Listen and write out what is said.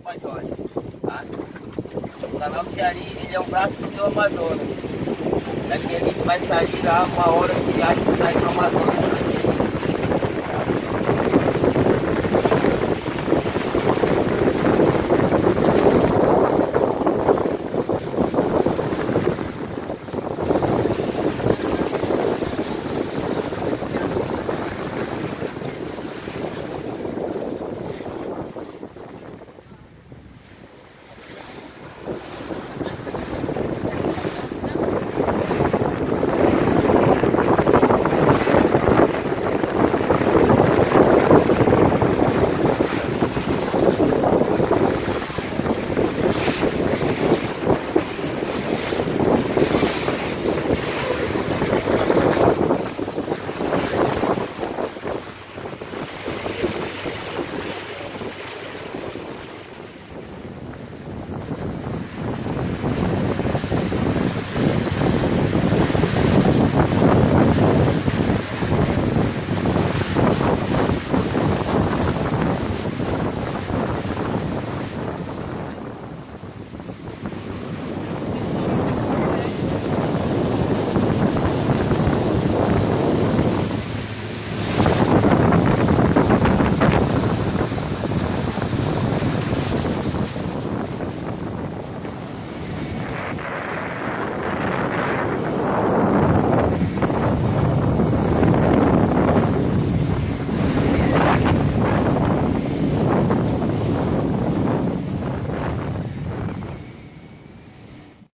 Amazônia, tá? O canal do Piari, ele é um braço do rio Amazonas. Daqui a gente vai sair lá 1 hora de viagem para sair para o Amazonas.